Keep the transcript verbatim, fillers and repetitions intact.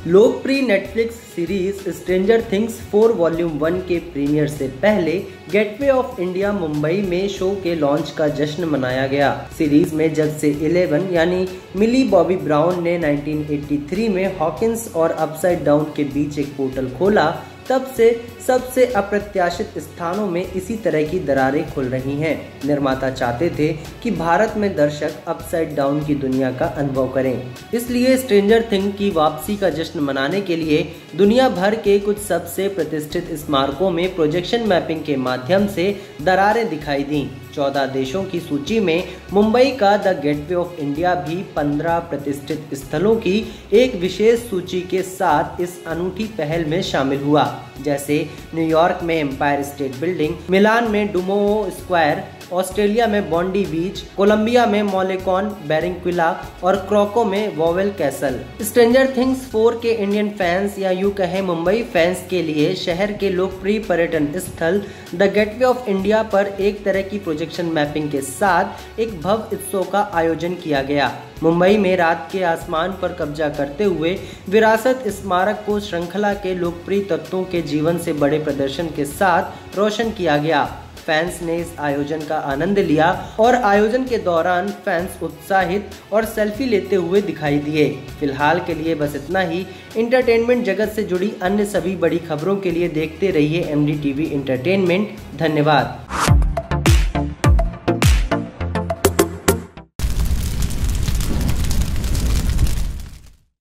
लोकप्रिय Netflix series Stranger Things four volume one के premiere से पहले गेटवे ऑफ इंडिया मुंबई में शो के लॉन्च का जश्न मनाया गया। सीरीज में जब से इलेवन यानी मिली बॉबी ब्राउन ने नाइनटीन एटी थ्री में हॉकिंस और अपसाइड डाउन के बीच एक पोर्टल खोला, तब से सबसे अप्रत्याशित स्थानों में इसी तरह की दरारें खुल रही हैं। निर्माता चाहते थे कि भारत में दर्शक अपसाइड डाउन की दुनिया का अनुभव करें, इसलिए स्ट्रेंजर थिंग की वापसी का जश्न मनाने के लिए दुनिया भर के कुछ सबसे प्रतिष्ठित स्मारकों में प्रोजेक्शन मैपिंग के माध्यम से दरारें दिखाई दी। चौदह देशों की सूची में मुंबई का द गेटवे ऑफ इंडिया भी पंद्रह प्रतिष्ठित स्थलों की एक विशेष सूची के साथ इस अनूठी पहल में शामिल हुआ, जैसे न्यूयॉर्क में एम्पायर स्टेट बिल्डिंग, मिलान में डुमो स्क्वायर, ऑस्ट्रेलिया में बॉन्डी बीच, कोलंबिया में मोलेकॉन बैरिंक्विला और क्रोको में वॉवेल कैसल। स्ट्रेंजर थिंग्स फोर के इंडियन फैंस या यूं कहें मुंबई फैंस के लिए शहर के लोकप्रिय पर्यटन स्थल द गेटवे ऑफ इंडिया पर एक तरह की प्रोजेक्शन मैपिंग के साथ एक भव्य उत्सव का आयोजन किया गया। मुंबई में रात के आसमान पर कब्जा करते हुए विरासत स्मारक को श्रृंखला के लोकप्रिय तत्वों के जीवन से बड़े प्रदर्शन के साथ रोशन किया गया। फैंस ने इस आयोजन का आनंद लिया और आयोजन के दौरान फैंस उत्साहित और सेल्फी लेते हुए दिखाई दिए। फिलहाल के लिए बस इतना ही। इंटरटेनमेंट जगत से जुड़ी अन्य सभी बड़ी खबरों के लिए देखते रहिए एम डी टीवी एंटरटेनमेंट। धन्यवाद।